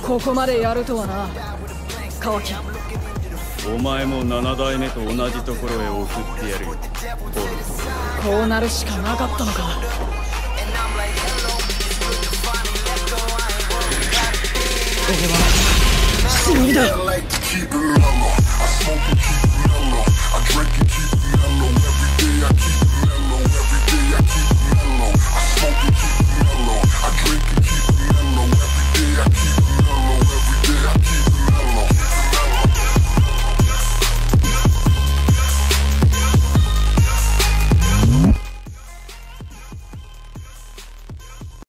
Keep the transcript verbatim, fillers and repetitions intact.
ここまでやるとはな、カワキ。 お前も七代目と同じところへ送ってやるよ、ポルト。 こうなるしかなかったのか。これは忍びだ。